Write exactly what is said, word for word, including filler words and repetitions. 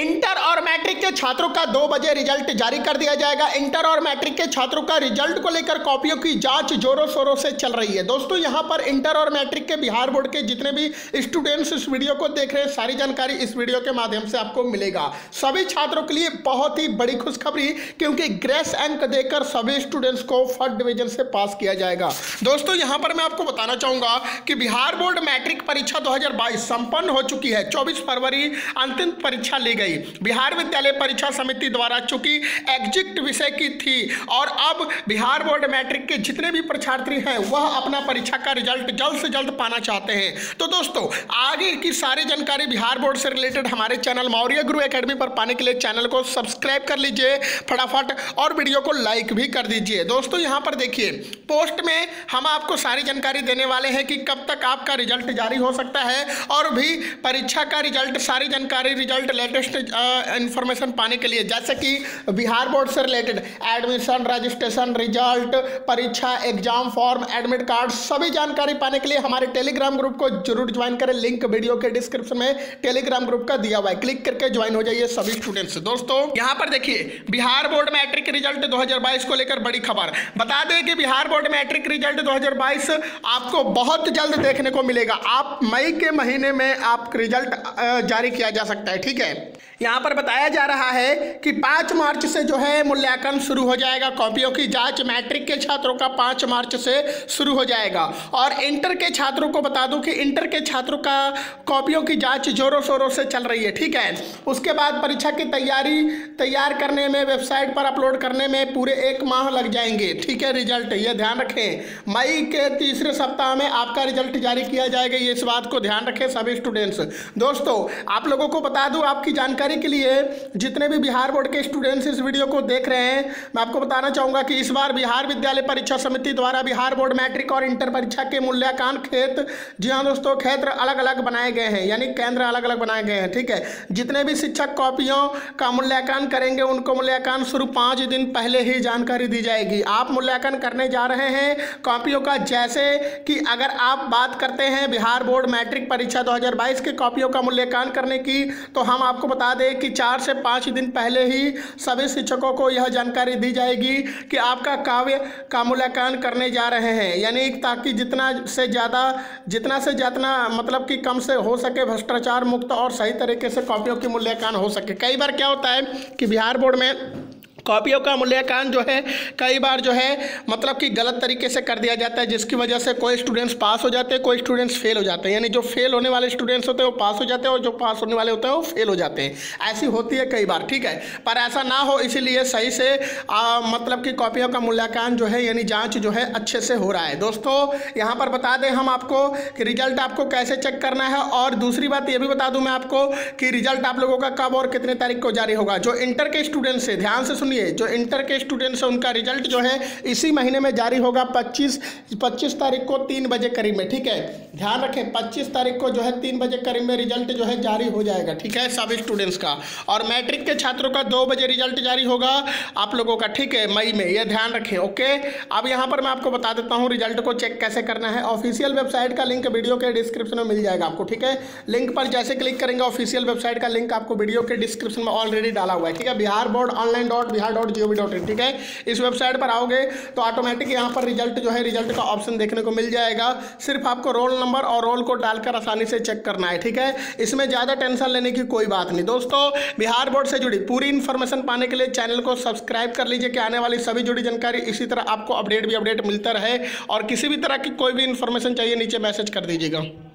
Inter और matric के छात्रों का दो बजे रिजल्ट जारी कर दिया जाएगा। इंटर और मैट्रिक के छात्रों का रिजल्ट को लेकर कॉपियों की जांच जोरों शोरों से चल रही है। दोस्तों यहां पर इंटर और मैट्रिक के बिहार बोर्ड के जितने भी स्टूडेंट्स इस वीडियो को देख रहे हैं, सारी जानकारी इस वीडियो के माध्यम से आपको मिलेगा। सभी छात्रों के लिए बहुत ही बड़ी खुशखबरी, क्योंकि ग्रेस अंक देकर सभी स्टूडेंट्स को फर्स्ट डिवीजन से पास किया जाएगा। दोस्तों यहां पर मैं आपको बताना चाहूंगा कि बिहार बोर्ड मैट्रिक परीक्षा दो हजार बाईस संपन्न हो चुकी है। चौबीस फरवरी अंतिम परीक्षा ली गई। बिहार विद्यालय परीक्षा समिति द्वारा चूंकि एग्जिट विषय की थी और अब बिहार बोर्ड मैट्रिक के जितने भी परीक्षार्थी हैं वह अपना परीक्षा का रिजल्ट जल्द से जल्द पाना चाहते हैं। तो दोस्तों आगे की सारी जानकारी बिहार बोर्ड से रिलेटेड हमारे चैनल मौर्य गुरु एकेडमी पर पाने के लिए चैनल को सब्सक्राइब कर लीजिए फटाफट और वीडियो को लाइक भी कर दीजिए। दोस्तों यहां पर देखिए पोस्ट में हम आपको सारी जानकारी देने वाले हैं कि कब तक आपका रिजल्ट जारी हो सकता है और भी परीक्षा का रिजल्ट, सारी जानकारी, रिजल्ट, लेटेस्ट इंफॉर्मेशन पाने के लिए, जैसे कि बिहार बोर्ड से रिलेटेड एडमिशन, रजिस्ट्रेशन, रिजल्ट, परीक्षा, एग्जाम फॉर्म, एडमिट कार्ड, सभी जानकारी पाने के लिए हमारे टेलीग्राम ग्रुप को जरूर ज्वाइन करें। लिंक वीडियो के डिस्क्रिप्शन में टेलीग्राम ग्रुप का दिया हुआ है, क्लिक करके ज्वाइन हो जाइए सभी स्टूडेंट्स। दोस्तों यहां पर देखिए बिहार बोर्ड मैट्रिक रिजल्ट दो हजार बाईस को लेकर बड़ी खबर। बता दें कि बिहार बोर्ड मैट्रिक रिजल्ट दो हजार बाईस आपको बहुत जल्द देखने को मिलेगा। आप मई के महीने में आप रिजल्ट जारी किया जा सकता है। ठीक है, यहाँ पर बताया जा रहा है कि पाँच मार्च से जो है मूल्यांकन शुरू हो जाएगा। कॉपियों की जांच मैट्रिक के छात्रों का पाँच मार्च से शुरू हो जाएगा और इंटर के छात्रों को बता दूं कि इंटर के छात्रों का कॉपियों की जांच जोरों शोरों से चल रही है। ठीक है, उसके बाद परीक्षा की तैयारी तैयार करने में, वेबसाइट पर अपलोड करने में पूरे एक माह लग जाएंगे। ठीक है, रिजल्ट ये ध्यान रखें मई के तीसरे सप्ताह में आपका रिजल्ट जारी किया जाएगा। ये इस बात को ध्यान रखें सभी स्टूडेंट्स। दोस्तों आप लोगों को बता दूं आपकी जानकारी के लिए, जितने भी बिहार बोर्ड के स्टूडेंट्स इस वीडियो को देख रहे हैं, मैं आपको बताना चाहूंगा कि इस बार बिहार विद्यालय परीक्षा समिति द्वारा बिहार बोर्ड मैट्रिक और इंटर परीक्षा के मूल्यांकन क्षेत्र, जी हाँ दोस्तों, क्षेत्र अलग अलग बनाए गए हैं, यानी केंद्र अलग अलग बनाए गए हैं। ठीक है, जितने भी शिक्षक कॉपियों का मूल्यांकन करेंगे उनको मूल्यांकन शुरू पाँच दिन पहले ही जानकारी दी जाएगी। आप मूल्यांकन करने जा रहे हैं कॉपियों का, जैसे कि अगर आप बात करते हैं बिहार बोर्ड मैट्रिक परीक्षा दो हजार बाईस के कॉपियों का मूल्यांकन करने की, तो हम आपको बता दें कि चार से पाँच दिन पहले ही सभी शिक्षकों को यह जानकारी दी जाएगी कि आपका काव्य का मूल्यांकन करने जा रहे हैं, यानी ताकि जितना से ज़्यादा जितना से जितना मतलब कि कम से हो सके भ्रष्टाचार मुक्त और सही तरीके से कॉपियों की मूल्यांकन हो सके। कई बार क्या होता है कि बिहार बोर्ड में कॉपियों का मूल्यांकन जो है कई बार जो है मतलब कि गलत तरीके से कर दिया जाता है, जिसकी वजह से कोई स्टूडेंट्स पास हो जाते हैं, कोई स्टूडेंट्स फेल हो जाते हैं। यानी जो फेल होने वाले स्टूडेंट्स होते हैं वो पास हो जाते हैं और जो पास होने वाले होते हैं वो फेल हो जाते हैं। ऐसी होती है कई बार। ठीक है, पर ऐसा ना हो इसीलिए सही से आ, मतलब कि कॉपियों का मूल्यांकन जो है यानी जाँच जो है अच्छे से हो रहा है। दोस्तों यहाँ पर बता दें हम आपको कि रिजल्ट आपको कैसे चेक करना है, और दूसरी बात ये भी बता दूँ मैं आपको कि रिजल्ट आप लोगों का कब और कितने तारीख को जारी होगा। जो इंटर के स्टूडेंट्स है, ध्यान से जो इंटर के स्टूडेंट्स हैं उनका रिजल्ट जो है इसी महीने में जारी होगा, पच्चीस पच्चीस तारीख को तीन बजे करीब में। ठीक है, ध्यान रखें पच्चीस तारीख को जो है तीन बजे करीब में रिजल्ट जो है जारी हो जाएगा। ठीक है, सभी स्टूडेंट्स का। और मैट्रिक के छात्रों का दो बजे रिजल्ट जारी होगा आप लोगों का। ठीक है, मई में, यह ध्यान रखें। ओके, अब यहाँ पर मैं आपको बता देता हूँ रिजल्ट को चेक कैसे करना है। ऑफिशियल वेबसाइट का लिंक वीडियो के डिस्क्रिप्शन में मिल जाएगा आपको। ठीक है, लिंक पर जैसे क्लिक करेंगे ऑफिशियल वेबसाइट का लिंक आपको वीडियो के डिस्क्रिप्शन में ऑलरेडी डाला हुआ है। ठीक है, Bihar board online dot Bihar dot G O V dot in. ठीक है, इस वेबसाइट पर आओगे तो ऑटोमेटिक यहाँ पर रिजल्ट जो है रिजल्ट का ऑप्शन देखने को मिल जाएगा। सिर्फ आपको रोल नंबर और रोल को डालकर आसानी से चेक करना है। ठीक है, इसमें ज़्यादा टेंशन लेने की कोई बात नहीं। दोस्तों बिहार बोर्ड से जुड़ी पूरी इन्फॉर्मेशन पाने के लिए चैनल को सब्सक्राइब कर लीजिए कि आने वाली सभी जुड़ी जानकारी इसी तरह आपको अपडेट भी अपडेट मिलता रहे। और किसी भी तरह की कोई भी इन्फॉर्मेशन चाहिए नीचे मैसेज कर दीजिएगा।